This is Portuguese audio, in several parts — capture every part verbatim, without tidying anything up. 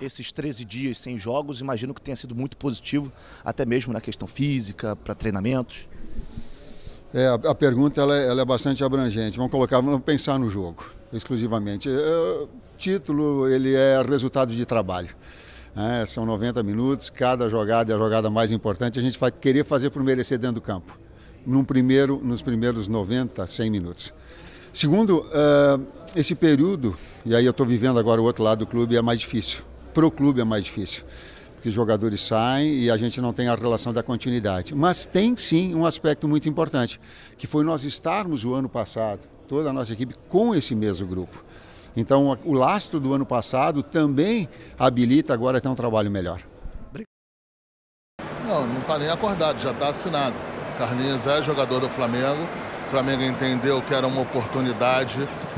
Esses treze dias sem jogos, imagino que tenha sido muito positivo, até mesmo na questão física, para treinamentos. É, a, a pergunta ela é, ela é bastante abrangente. Vamos colocar, vamos pensar no jogo, exclusivamente. O título ele é resultado de trabalho. É, são noventa minutos, cada jogada é a jogada mais importante. A gente vai querer fazer por merecer dentro do campo, num primeiro, nos primeiros noventa, cem minutos. Segundo, uh, esse período, e aí eu estou vivendo agora o outro lado do clube, é mais difícil. Para o clube é mais difícil, porque os jogadores saem e a gente não tem a relação da continuidade. Mas tem sim um aspecto muito importante, que foi nós estarmos o ano passado, toda a nossa equipe, com esse mesmo grupo. Então o lastro do ano passado também habilita agora a ter um trabalho melhor. Não, não está nem acordado, já está assinado. Carlinhos é jogador do Flamengo. O Flamengo entendeu que era uma oportunidade,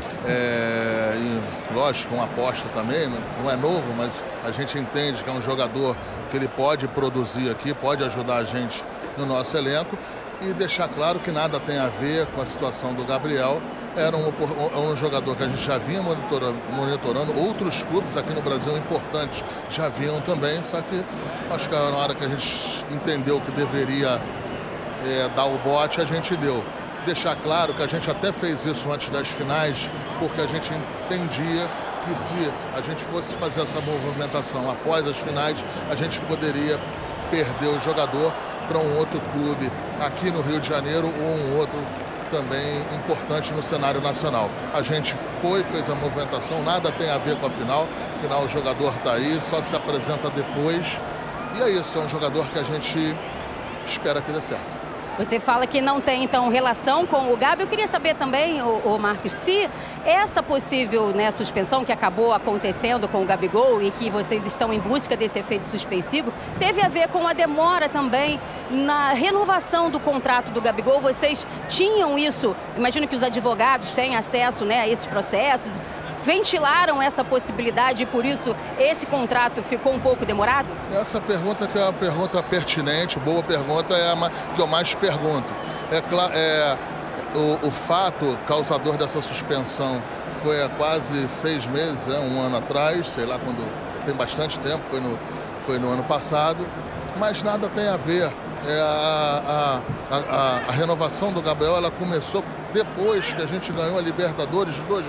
é, e lógico, uma aposta também, não é novo, mas a gente entende que é um jogador que ele pode produzir aqui, pode ajudar a gente no nosso elenco, e deixar claro que nada tem a ver com a situação do Gabriel. Era um, um jogador que a gente já vinha monitorando, monitorando, outros clubes aqui no Brasil importantes já vinham também, só que acho que na hora que a gente entendeu que deveria é, dar o bote, a gente deu. Deixar claro que a gente até fez isso antes das finais, porque a gente entendia que se a gente fosse fazer essa movimentação após as finais, a gente poderia perder o jogador para um outro clube aqui no Rio de Janeiro ou um outro também importante no cenário nacional. A gente foi, fez a movimentação, nada tem a ver com a final, afinal o jogador está aí, só se apresenta depois, e é isso, é um jogador que a gente espera que dê certo. Você fala que não tem, então, relação com o Gabi. Eu queria saber também, o, o Marcos, se essa possível, né, suspensão que acabou acontecendo com o Gabigol e que vocês estão em busca desse efeito suspensivo, teve a ver com a demora também na renovação do contrato do Gabigol. Vocês tinham isso? Imagino que os advogados têm acesso, né, a esses processos. Ventilaram essa possibilidade e, por isso, esse contrato ficou um pouco demorado? Essa pergunta que é uma pergunta pertinente, boa pergunta, é a que eu mais pergunto. É, é, o, o fato causador dessa suspensão foi há quase seis meses, é, um ano atrás, sei lá, quando tem bastante tempo, foi no, foi no ano passado, mas nada tem a ver. É, a, a, a, a renovação do Gabriel ela começou depois que a gente ganhou a Libertadores de dois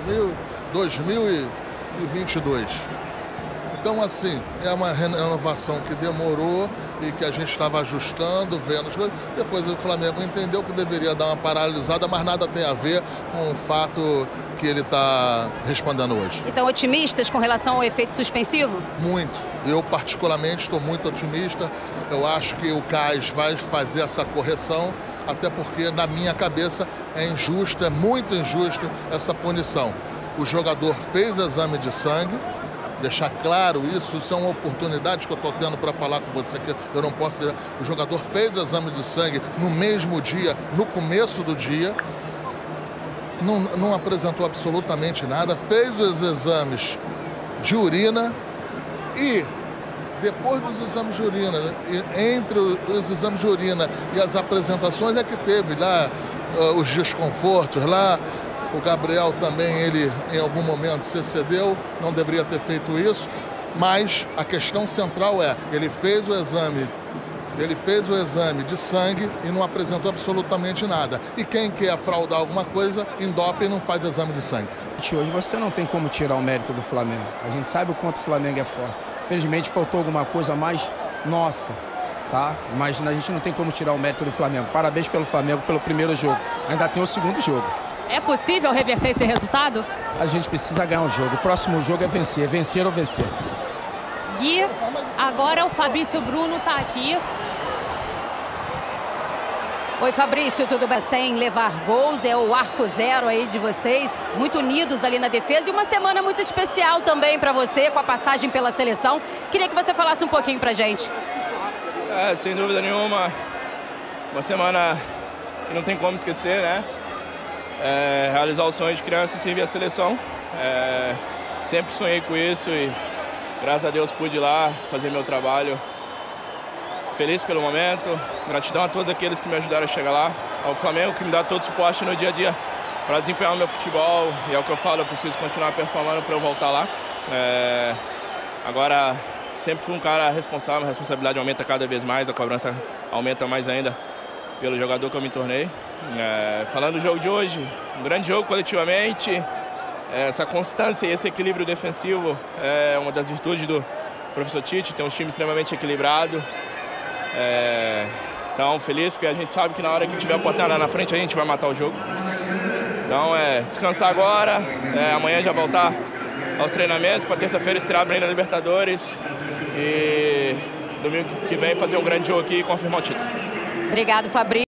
mil e vinte e dois. Então, assim, é uma renovação que demorou e que a gente estava ajustando, vendo as coisas. Depois o Flamengo entendeu que deveria dar uma paralisada, mas nada tem a ver com o fato que ele está respondendo hoje. Então, otimistas com relação ao efeito suspensivo? Muito. Eu, particularmente, estou muito otimista. Eu acho que o C A S vai fazer essa correção, até porque, na minha cabeça, é injusto, é muito injusto essa punição. O jogador fez exame de sangue, deixar claro isso, isso é uma oportunidade que eu estou tendo para falar com você, que eu não posso dizer. O jogador fez o exame de sangue no mesmo dia, no começo do dia, não, não apresentou absolutamente nada, fez os exames de urina e depois dos exames de urina, entre os exames de urina e as apresentações é que teve lá uh, os desconfortos, lá o Gabriel também, ele em algum momento se excedeu, não deveria ter feito isso, mas a questão central é, ele fez o exame, ele fez o exame de sangue e não apresentou absolutamente nada. E quem quer fraudar alguma coisa, em doping não faz exame de sangue. Hoje você não tem como tirar o mérito do Flamengo. A gente sabe o quanto o Flamengo é forte. Felizmente faltou alguma coisa mais nossa, tá? Mas a gente não tem como tirar o mérito do Flamengo. Parabéns pelo Flamengo pelo primeiro jogo. Ainda tem o segundo jogo. É possível reverter esse resultado? A gente precisa ganhar um jogo. O próximo jogo é vencer, é vencer ou vencer. Gui, agora o Fabrício Bruno está aqui. Oi, Fabrício, tudo bem? Sem levar gols, é o arco zero aí de vocês, muito unidos ali na defesa, e uma semana muito especial também para você, com a passagem pela seleção. Queria que você falasse um pouquinho pra gente. É, sem dúvida nenhuma, uma semana que não tem como esquecer, né? É, realizar o sonho de criança e servir a seleção. É, sempre sonhei com isso e graças a Deus pude ir lá fazer meu trabalho. Feliz pelo momento, gratidão a todos aqueles que me ajudaram a chegar lá, ao Flamengo que me dá todo o suporte no dia a dia para desempenhar o meu futebol, e é o que eu falo, eu preciso continuar performando para eu voltar lá. É, Agora, sempre fui um cara responsável, a responsabilidade aumenta cada vez mais, a cobrança aumenta mais ainda pelo jogador que eu me tornei. É, falando do jogo de hoje, um grande jogo coletivamente, essa constância e esse equilíbrio defensivo é uma das virtudes do professor Tite, tem um time extremamente equilibrado. É, então, feliz porque a gente sabe que na hora que tiver a oportunidade lá na frente a gente vai matar o jogo. Então, é descansar agora, é, amanhã já voltar aos treinamentos, para terça-feira estrear bem na Libertadores e domingo que vem fazer um grande jogo aqui e confirmar o título. Obrigado, Fabrício.